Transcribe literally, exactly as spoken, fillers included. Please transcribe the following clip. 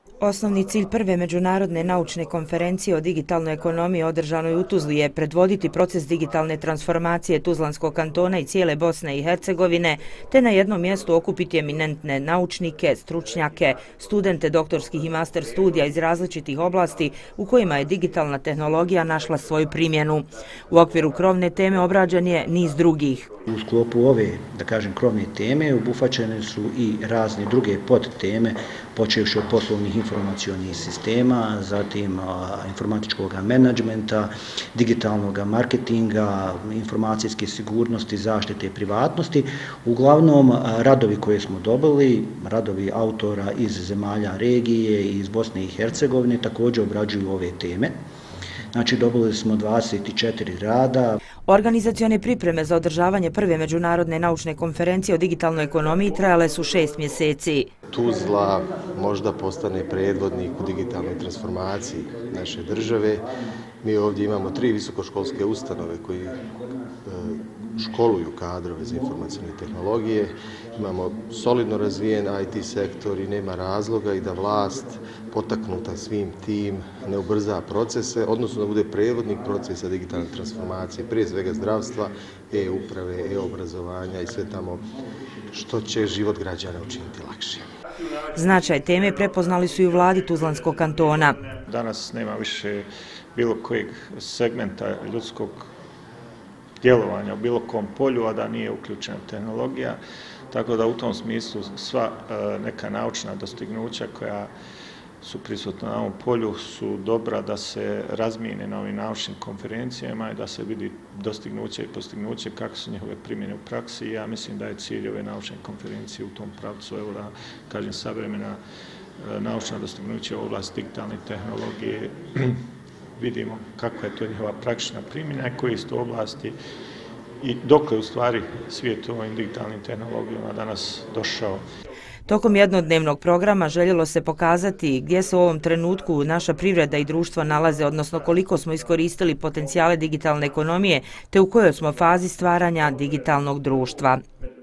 Osnovni cilj prve međunarodne naučne konferencije o digitalnoj ekonomiji održanoj u Tuzli je predvoditi proces digitalne transformacije Tuzlanskog kantona i cijele Bosne i Hercegovine, te na jednom mjestu okupiti eminentne naučnike, stručnjake, studente doktorskih i master studija iz različitih oblasti u kojima je digitalna tehnologija našla svoju primjenu. U okviru krovne teme obrađen je niz drugih. U sklopu ove, da kažem, krovne teme obuhvaćene su i razne druge podteme, počevši od poslovnih informacionih sistema, zatim informatičkog menadžmenta, digitalnog marketinga, informacijske sigurnosti, zaštite privatnosti. Uglavnom, radovi koje smo dobili, radovi autora iz zemalja regije i iz Bosne i Hercegovine također obrađuju ove teme. Znači, dobili smo dvadeset četiri rada. Organizacione pripreme za održavanje prve međunarodne naučne konferencije o digitalnoj ekonomiji trajale su šest mjeseci. Tuzla možda postane predvodnik u digitalnoj transformaciji naše države. Mi ovdje imamo tri visokoškolske ustanove koji školuju kadrove za informacijne tehnologije. Imamo solidno razvijen I T sektor i nema razloga i da vlast potaknuta svim tim ne ubrza procese, odnosno da bude predvodnik procesa digitalne transformacije, prije svega zdravstva, e-uprave, e-obrazovanja i sve tamo što će život građana učiniti lakše. Značaj teme prepoznali su i u vladi Tuzlanskog kantona. Danas nema više bilo kojeg segmenta ljudskog djelovanja u bilo kom polju, a da nije uključena tehnologija. Tako da u tom smislu sva neka naučna dostignuća koja su prisutna na ovom polju su dobra da se razmijene na ovim naučnim konferencijama i da se vidi dostignuće i postignuće kako su njihove primjene u praksi. Ja mislim da je cilj ove naučne konferencije u tom pravcu, evo da kažem, savremena naučna dostignuća u oblasti digitalne tehnologije. Vidimo kakva je to njihova praktična primjena i koje su to oblasti i dok je u stvari svijet u ovim digitalnim tehnologijama danas došao. Tokom jednodnevnog programa željelo se pokazati gdje se u ovom trenutku naša privreda i društvo nalaze, odnosno koliko smo iskoristili potencijale digitalne ekonomije, te u kojoj smo fazi stvaranja digitalnog društva.